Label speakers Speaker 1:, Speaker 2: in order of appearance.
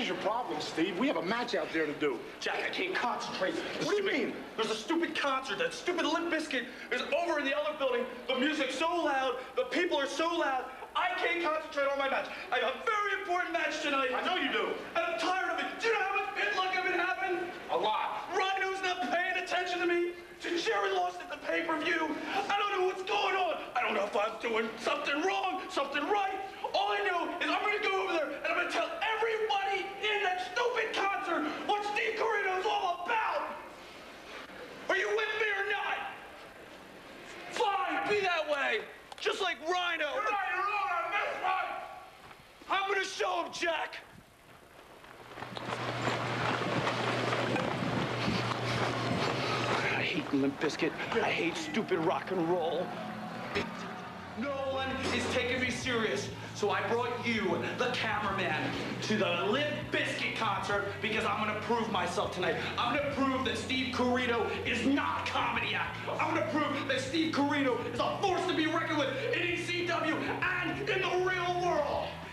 Speaker 1: is your problem, Steve? We have a match out there to do.
Speaker 2: Jack, I can't concentrate.
Speaker 1: What do you mean?
Speaker 2: There's a stupid concert. That stupid Limp Bizkit is over in the other building. The music's so loud. The people are so loud. I can't concentrate on my match. I have a very important match tonight.
Speaker 1: I know you do.
Speaker 2: And I'm tired of it. Do you know how much pit luck I've been having?
Speaker 1: A lot.
Speaker 2: Rhino's not paying attention to me. Jerry lost at the pay-per-view. I don't know what's going on. I don't know if I'm doing something wrong, something right. All I know is I'm gonna go over there and I'm gonna tell everybody in that stupid concert what Steve Corino's all about. Are you with me or not? Fine, be that way. Just like Rhino.
Speaker 1: You're right, you're wrong on this one.
Speaker 2: I'm gonna show him, Jack. I hate Limp Bizkit. I hate stupid rock and roll. No one is taking me serious. So I brought you, the cameraman, to the Limp Bizkit concert because I'm gonna prove myself tonight. I'm gonna prove that Steve Corino is not a comedy actor. I'm gonna prove that Steve Corino is a force to be reckoned with in ECW and in the real world.